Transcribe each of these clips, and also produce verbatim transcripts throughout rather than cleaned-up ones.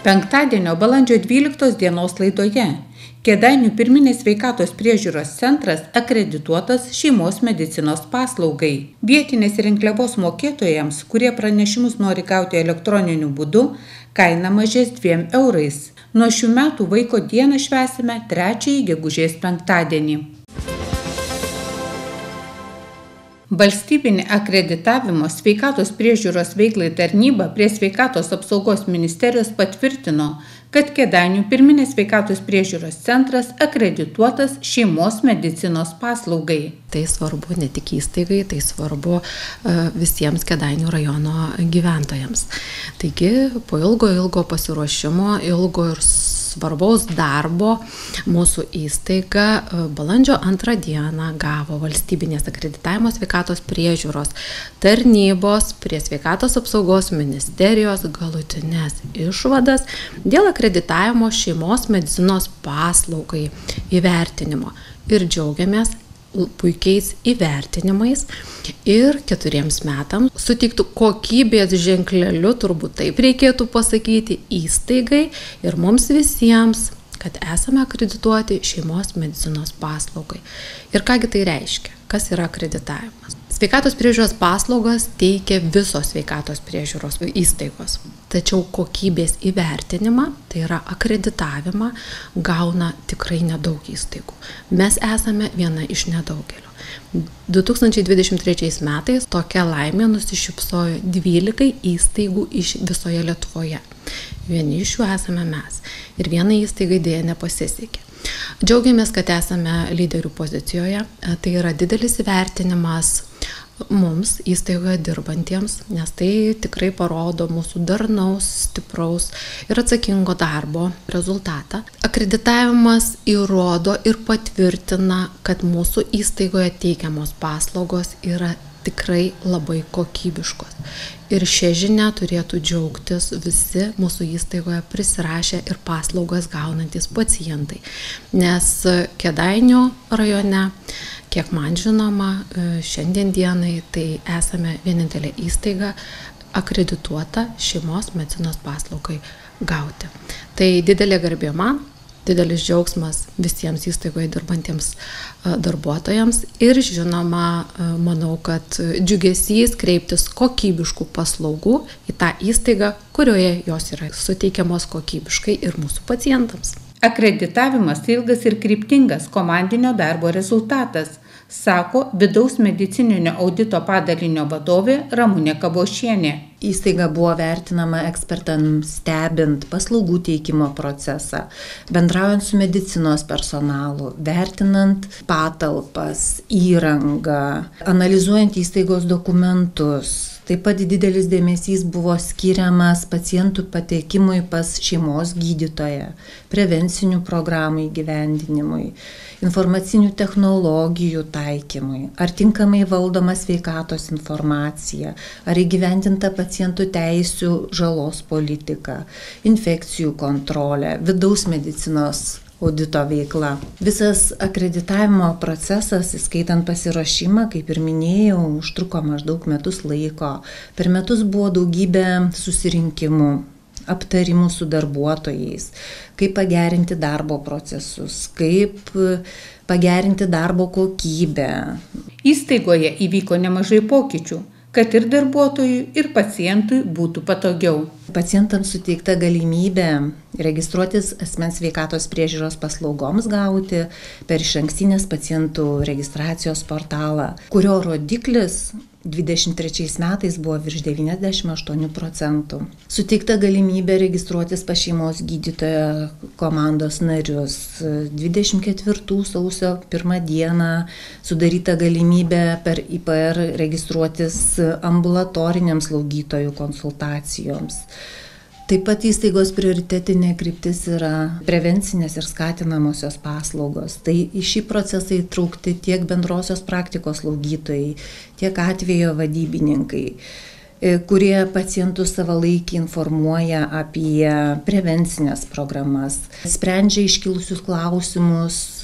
Penktadienio balandžio dvyliktos dienos laidoje Kėdainių pirminės sveikatos priežiūros centras akredituotas šeimos medicinos paslaugai. Vietinės rinkliavos mokėtojams, kurie pranešimus nori gauti elektroniniu būdu, kaina mažės dviem eurais. Nuo šių metų vaiko dieną švęsime trečiąjį gegužės penktadienį. Valstybinė akreditavimo sveikatos priežiūros veiklai tarnyba prie Sveikatos apsaugos ministerijos patvirtino, kad Kėdainių pirminės sveikatos priežiūros centras akredituotas šeimos medicinos paslaugai. Tai svarbu ne tik įstaigai, tai svarbu visiems Kėdainių rajono gyventojams. Taigi, po ilgo ilgo pasiruošimo, ilgo ir svarbaus darbo mūsų įstaiga balandžio antrą dieną gavo valstybinės akreditavimo sveikatos priežiūros tarnybos prie Sveikatos apsaugos ministerijos galutinės išvadas dėl akreditavimo šeimos medicinos paslaugai įvertinimo. Ir džiaugiamės puikiais įvertinimais ir keturiems metams suteiktų kokybės ženkleliu, turbūt taip reikėtų pasakyti, įstaigai ir mums visiems, kad esame akredituoti šeimos medicinos paslaugai. Ir kągi tai reiškia? Kas yra akreditavimas? Sveikatos priežiūros paslaugas teikia visos sveikatos priežiūros įstaigos. Tačiau kokybės įvertinimą, tai yra akreditavimą, gauna tikrai nedaug įstaigų. Mes esame viena iš nedaugelio. du tūkstančiai dvidešimt trečiais metais tokia laimė nusišypsojo dvylikai įstaigų iš visoje Lietuvoje. Vieni iš jų esame mes. Ir vienai įstaigai dėja nepasisekė. Džiaugiamės, kad esame lyderių pozicijoje. Tai yra didelis įvertinimas mums įstaigoje dirbantiems, nes tai tikrai parodo mūsų darnaus, stipraus ir atsakingo darbo rezultatą. Akreditavimas įrodo ir patvirtina, kad mūsų įstaigoje teikiamos paslaugos yra tikrai labai kokybiškos. Ir šią žinią turėtų džiaugtis visi mūsų įstaigoje prisirašę ir paslaugas gaunantis pacientai. Nes Kėdainių rajone, kiek man žinoma, šiandien dienai tai esame vienintelė įstaiga akredituota šeimos medicinos paslaugai gauti. Tai didelė garbė man, didelis džiaugsmas visiems įstaigoje dirbantiems darbuotojams ir žinoma, manau, kad džiugesys kreiptis kokybiškų paslaugų į tą įstaigą, kurioje jos yra suteikiamos kokybiškai ir mūsų pacientams. Akreditavimas ilgas ir kryptingas komandinio darbo rezultatas, sako vidaus medicininio audito padalinio vadovė Ramunė Kabošienė. Įstaiga buvo vertinama ekspertams stebint paslaugų teikimo procesą, bendraujant su medicinos personalu, vertinant patalpas, įrangą, analizuojant įstaigos dokumentus. Taip pat didelis dėmesys buvo skiriamas pacientų patekimui pas šeimos gydytoją, prevencinių programų įgyvendinimui, informacinių technologijų taikymui, ar tinkamai valdoma sveikatos informacija, ar įgyvendinta pacientų teisių žalos politika, infekcijų kontrolė, vidaus medicinos audito veikla. Visas akreditavimo procesas, įskaitant pasiruošimą, kaip ir minėjau, užtruko maždaug metus laiko. Per metus buvo daugybė susirinkimų, aptarimų su darbuotojais, kaip pagerinti darbo procesus, kaip pagerinti darbo kokybę. Įstaigoje įvyko nemažai pokyčių, kad ir darbuotojui, ir pacientui būtų patogiau. Pacientams suteikta galimybė registruotis asmens sveikatos priežiūros paslaugoms gauti per išankstinės pacientų registracijos portalą, kurio rodiklis dvidešimt trečiais metais buvo virš devyniasdešimt aštuonių procentų. Suteikta galimybė registruotis pas šeimos gydytojo komandos narius. dvidešimt ketvirtų sausio pirmą dieną sudaryta galimybė per I P R registruotis ambulatorinėms slaugytojų konsultacijoms. Taip pat įstaigos prioritetinė kryptis yra prevencinės ir skatinamosios paslaugos. Tai į šį procesą įtraukti tiek bendrosios praktikos slaugytojai, tiek atvejo vadybininkai, kurie pacientus savalaikiai informuoja apie prevencinės programas, sprendžia iškilusius klausimus.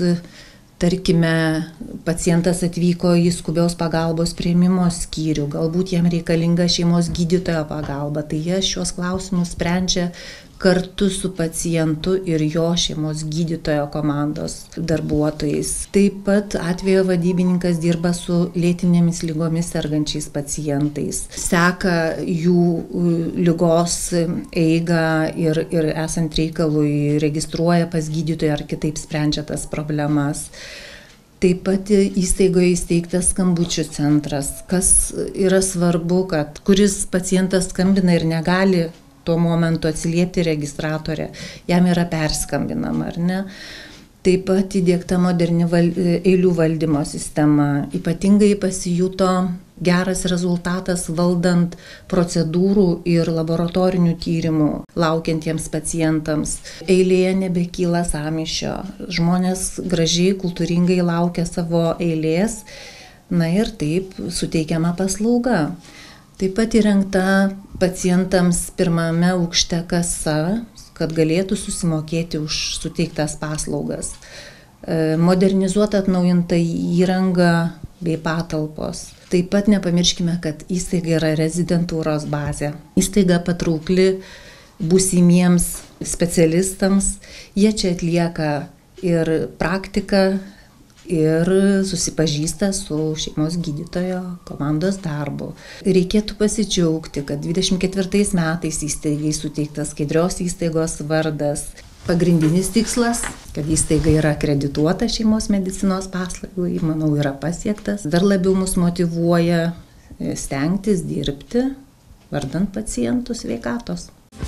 Tarkime, pacientas atvyko į skubios pagalbos priėmimo skyrių, galbūt jam reikalinga šeimos gydytojo pagalba, tai jie šios klausimus sprendžia kartu su pacientu ir jo šeimos gydytojo komandos darbuotojais. Taip pat atvejo vadybininkas dirba su lėtinėmis ligomis sergančiais pacientais, seka jų ligos eigą ir, ir esant reikalui registruoja pas gydytoją ar kitaip sprendžia tas problemas. Taip pat įstaigoje įsteigtas skambučių centras, kas yra svarbu, kad kuris pacientas skambina ir negali tuo momentu atsiliepti registratorę, jam yra perskambinama, ar ne? Taip pat įdiegta moderni val, eilių valdymo sistema. Ypatingai pasijuto geras rezultatas valdant procedūrų ir laboratorinių tyrimų laukiantiems pacientams. Eilėje nebekyla sąmyšio. Žmonės gražiai, kultūringai laukia savo eilės, na ir taip suteikiama paslauga. Taip pat įrengta pacientams pirmame aukšte kasa, kad galėtų susimokėti už suteiktas paslaugas. Modernizuota atnaujinta įranga bei patalpos. Taip pat nepamirškime, kad įstaiga yra rezidentūros bazė. Įstaiga patraukli būsimiems specialistams. Jie čia atlieka ir praktiką, ir susipažįsta su šeimos gydytojo komandos darbu. Reikėtų pasidžiaugti, kad dvidešimt ketvirtais metais įstaigai suteiktas skaidrios įstaigos vardas. Pagrindinis tikslas, kad įstaiga yra akredituota šeimos medicinos paslaugai, manau, yra pasiektas. Dar labiau mus motyvuoja stengtis dirbti, vardant pacientų sveikatos.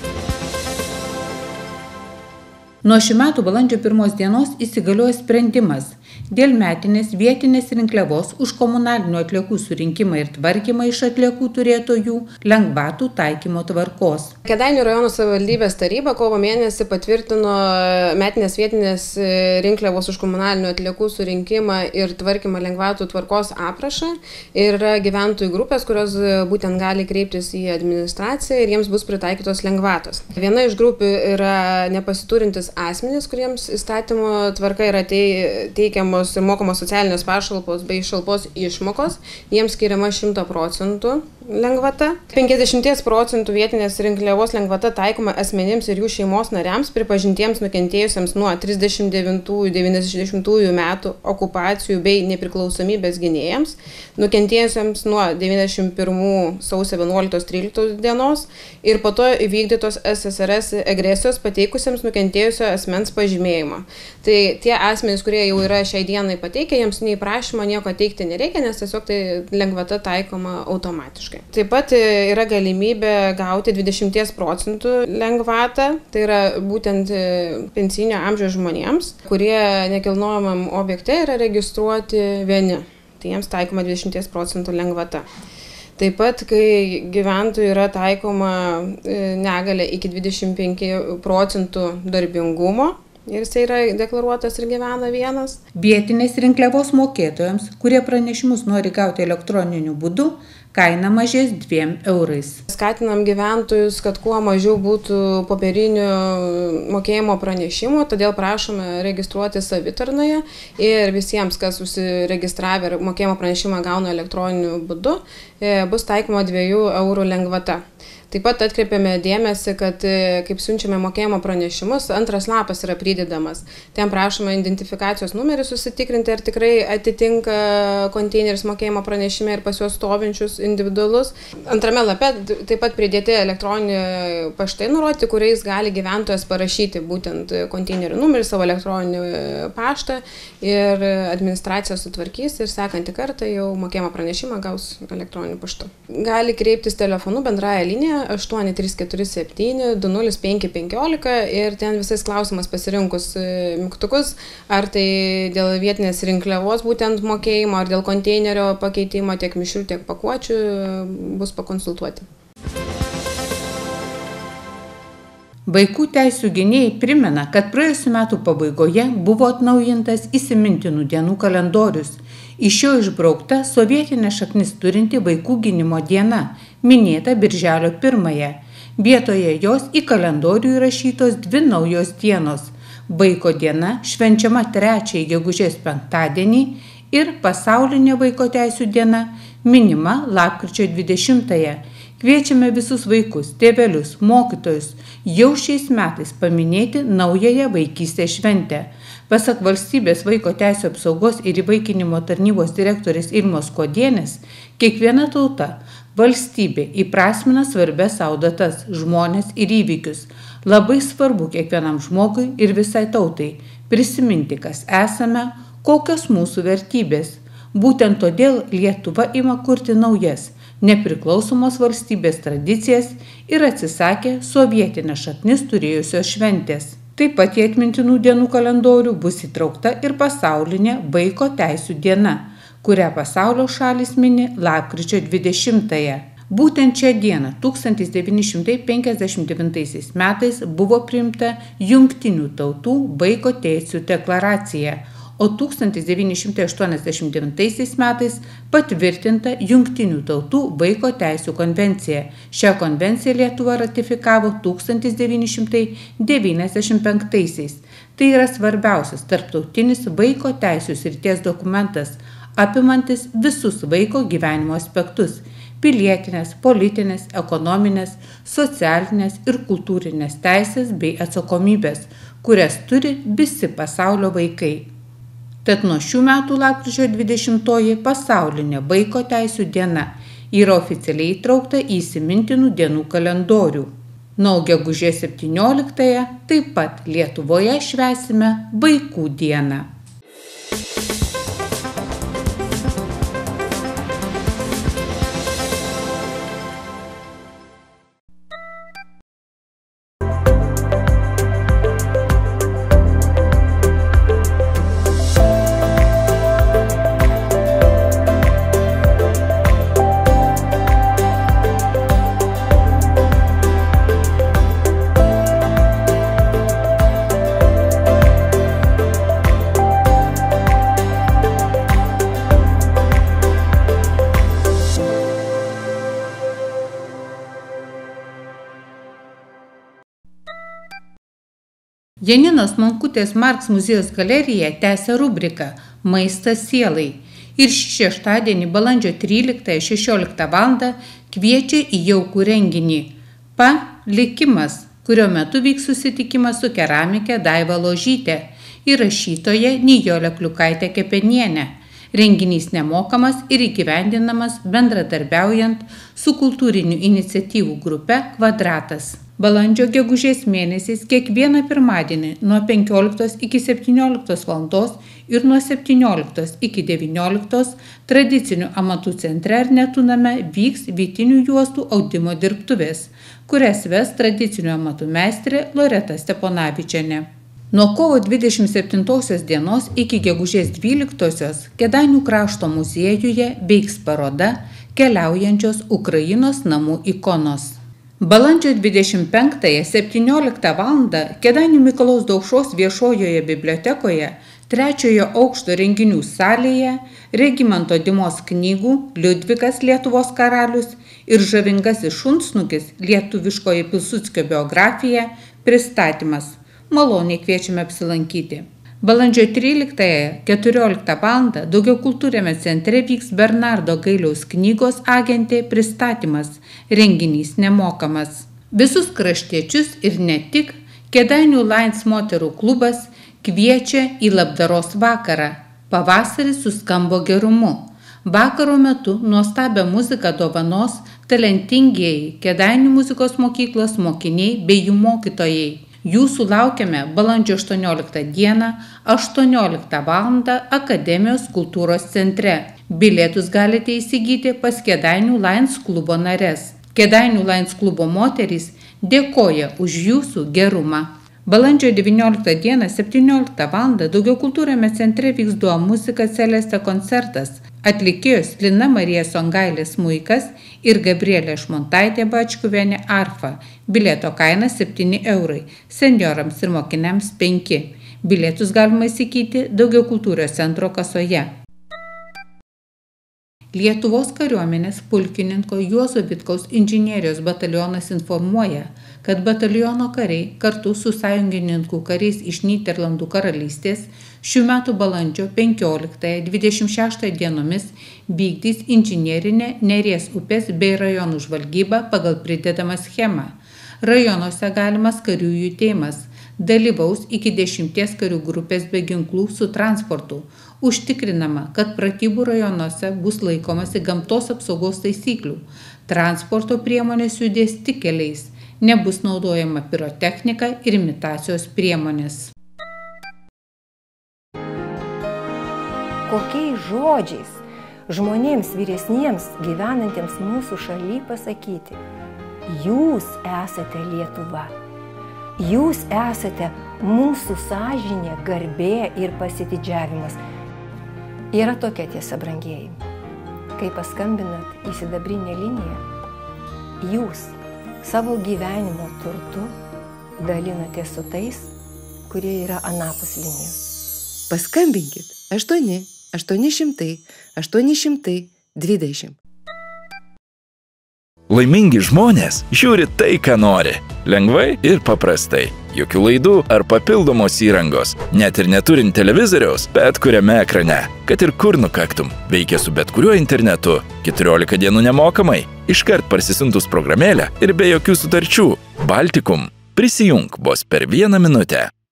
Nuo šių metų balandžio pirmos dienos įsigaliojo sprendimas dėl metinės vietinės rinkliavos už komunalinių atliekų surinkimą ir tvarkymą iš atliekų turėtojų lengvatų taikymo tvarkos. Kėdainių rajono savivaldybės taryba kovo mėnesį patvirtino metinės vietinės rinkliavos už komunalinių atliekų surinkimą ir tvarkymą lengvatų tvarkos aprašą ir yra gyventojų grupės, kurios būtent gali kreiptis į administraciją ir jiems bus pritaikytos lengvatos. Viena iš grupių yra nepasiturintis asmenys, kuriems įstatymo tvarka yra teikiamos ir mokamos socialinės pašalpos bei šalpos išmokos, jiems skiriama šimto procentų lengvata. penkiasdešimt procentų vietinės rinkliavos lengvata taikoma asmenims ir jų šeimos nariams pripažintiems nukentėjusiems nuo trisdešimt devintųjų devyniasdešimtųjų metų okupacijų bei nepriklausomybės gynėjams, nukentėjusiems nuo devyniasdešimt pirmų sausio vienuoliktos tryliktos dienos ir po to įvykdytos S S R S agresijos pateikusiems nukentėjusio asmens pažymėjimą. Tai tie asmenys, kurie jau yra šiai dienai pateikę, jiems nei prašymo nieko teikti nereikia, nes tiesiog tai lengvata taikoma automatiškai. Taip pat yra galimybė gauti dvidešimt procentų lengvatą, tai yra būtent pensinio amžiaus žmonėms, kurie nekilnojamam objekte yra registruoti vieni. Tai jiems taikoma dvidešimt procentų lengvata. Taip pat, kai gyventojų yra taikoma negalia iki dvidešimt penkių procentų darbingumo, ir jis yra deklaruotas ir gyvena vienas. Vietinės rinkliavos mokėtojams, kurie pranešimus nori gauti elektroniniu būdu, kaina mažės dviem eurais. Skatinam gyventojus, kad kuo mažiau būtų popierinių mokėjimo pranešimų, todėl prašome registruoti savitarnoje ir visiems, kas užsiregistravę ir mokėjimo pranešimą gauna elektroniniu būdu, bus taikoma dviejų eurų lengvata. Taip pat atkreipiame dėmesį, kad kaip siunčiame mokėjimo pranešimus, antras lapas yra pridedamas. Ten prašome identifikacijos numerį susitikrinti, ar tikrai atitinka konteineris mokėjimo pranešime ir pas juos stovinčius individualus. Antrame lape taip pat pridėti elektroninį paštai nurodyti, kuriais gali gyventojas parašyti būtent konteinerio numerį, savo elektroninį paštą ir administracija sutvarkys ir sekantį kartą jau mokėjimo pranešimą gaus elektroniniu paštu. Gali kreiptis telefonu bendraja linija aštuoni trys keturi septyni du nulis penki penkiolika ir ten visais klausimas pasirinkus mygtukus, ar tai dėl vietinės rinkliavos būtent mokėjimo, ar dėl konteinerio pakeitimo tiek mišrių, tiek pakuočių bus pakonsultuoti. Vaikų teisių gynėjai primena, kad praėjusių metų pabaigoje buvo atnaujintas įsimintinų dienų kalendorius. Iš jo išbraukta sovietinė šaknis turinti vaikų gynimo diena, minėta birželio pirmąją. Vietoje jos į kalendorių įrašytos dvi naujos dienos. Vaiko diena švenčiama trečiąjį gegužės penktadienį ir pasaulinė vaiko teisių diena minima lapkričio dvidešimtąją. Kviečiame visus vaikus, tėvelius, mokytojus jau šiais metais paminėti naująją vaikystės šventę. Pasak valstybės vaiko teisių apsaugos ir įvaikinimo tarnybos direktorės Ilmos Kodienės, kiekviena tauta, valstybė įprasmina svarbias savo datas, žmones ir įvykius. Labai svarbu kiekvienam žmogui ir visai tautai prisiminti, kas esame, kokios mūsų vertybės. Būtent todėl Lietuva ima kurti naujas, nepriklausomos valstybės tradicijas ir atsisakė sovietinę šaknis turėjusios šventės. Taip pat į atmintinų dienų kalendorių bus įtraukta ir pasaulinė vaiko teisių diena, kurią pasaulio šalys mini lapkričio dvidešimtąją. Būtent šią dieną tūkstantis devyni šimtai penkiasdešimt devintaisiais metais buvo priimta Jungtinių tautų vaiko teisių deklaracija, o tūkstantis devyni šimtai aštuoniasdešimt devintaisiais metais patvirtinta Jungtinių tautų vaiko teisių konvencija. Šią konvenciją Lietuva ratifikavo tūkstantis devyni šimtai devyniasdešimt penktaisiais. Tai yra svarbiausias tarptautinis vaiko teisių srities dokumentas, apimantis visus vaiko gyvenimo aspektus – pilietinės, politinės, ekonominės, socialinės ir kultūrinės teisės bei atsakomybės, kurias turi visi pasaulio vaikai. Tad nuo šių metų lapkričio dvidešimtoji pasaulinė vaiko teisių diena yra oficialiai įtraukta į įsimintinų dienų kalendorių. Nuo gegužės septynioliktąją taip pat Lietuvoje švęsime Vaikų dieną. Janinos Monkutės Marks muziejaus galerija tęsia rubriką Maistas sielai ir šį šeštadienį balandžio tryliktąją šešioliktą valandą kviečia į jaukų renginį Pa likimas, kurio metu vyks susitikimas su keramike Daiva Ložytė ir rašytoja Nijolė Kliukaitė Kepenienė. Renginys nemokamas ir įgyvendinamas bendradarbiaujant su kultūrinių iniciatyvų grupe Kvadratas. Balandžio gegužės mėnesiais kiekvieną pirmadienį nuo penkioliktos iki septynioliktos valandos ir nuo septynioliktos iki devynioliktos tradicinių amatų centre Arnetų name vyks vytinių juostų audimo dirbtuvės, kurias ves tradicinių amatų meistrė Loreta Steponavičienė. Nuo kovo dvidešimt septintosios dienos iki gegužės dvyliktosios Kėdainių krašto muziejuje veiks paroda Keliaujančios Ukrainos namų ikonos. Balandžio dvidešimt penktąją septynioliktą valandą Kėdainių Mikalojaus Daukšos viešojoje bibliotekoje trečiojo aukšto renginių salėje Regimanto Dimos knygų Liudvikas Lietuvos karalius ir Žavingasis šunsnukis lietuviškoji Pilsudskio biografija pristatymas. Maloniai kviečiame apsilankyti. Balandžio tryliktąją keturioliktą valandą Daugiakultūriame centre vyks Bernardo Gailiaus knygos Agentė pristatymas, renginys nemokamas. Visus kraštiečius ir ne tik Kėdainių Lions moterų klubas kviečia į labdaros vakarą. Pavasaris suskambo gerumu. Vakaro metu nuostabią muziką dovanos talentingieji Kėdainių muzikos mokyklos mokiniai bei jų mokytojai. Jūsų laukiame balandžio aštuonioliktą dieną aštuonioliktą valandą Akademijos kultūros centre. Bilietus galite įsigyti pas Kėdainių Lions klubo nares. Kėdainių Lions klubo moterys dėkoja už jūsų gerumą. Balandžio devynioliktą dieną septynioliktą valandą Daugiakultūriame centre vyks Duo muzika Celeste koncertas. Atlikėjos Lina Marija Songailė smuikas ir Gabrielė Šmontaitė Bačkuvienė arfa. Bilieto kaina septyni eurai, senjorams ir mokiniams penki. Bilietus galima įsigyti Daugiakultūros centro kasoje. Lietuvos kariuomenės pulkininko Juozo Vitkaus inžinerijos batalionas informuoja, kad bataliono kariai kartu su sąjungininkų kariais iš Nyderlandų karalystės šių metų balandžio penkioliktąją dvidešimt šeštąją dienomis vykdys inžinerinę Neries upės bei rajonų žvalgybą pagal pridedamą schemą. Rajonuose galimas karių judėjimas. Dalyvaus iki dešimties karių grupės be ginklų su transportu. Užtikrinama, kad pratybų rajonuose bus laikomasi gamtos apsaugos taisyklių. Transporto priemonės judės tik keliais. Nebus naudojama pirotechnika ir imitacijos priemonės. Kokiais žodžiais žmonėms vyresniems gyvenantiems mūsų šaly pasakyti: jūs esate Lietuva. Jūs esate mūsų sąžinė, garbė ir pasididžiavimas. Yra tokia tiesa, brangieji. Kai paskambinat į sidabrinę liniją, jūs savo gyvenimo turtu dalinatės su tais, kurie yra anapus linijos. Paskambinkit aštuoni aštuoni šimtai aštuoni šimtai dvidešimt. Laimingi žmonės žiūri tai, ką nori. Lengvai ir paprastai. Jokių laidų ar papildomos įrangos. Net ir neturint televizoriaus, bet kuriame ekrane. Kad ir kur nukaktum. Veikia su bet kuriuo internetu. keturiolika dienų nemokamai. Iškart parsisiuntus programėlę ir be jokių sutarčių. Baltikum. Prisijunk vos per vieną minutę.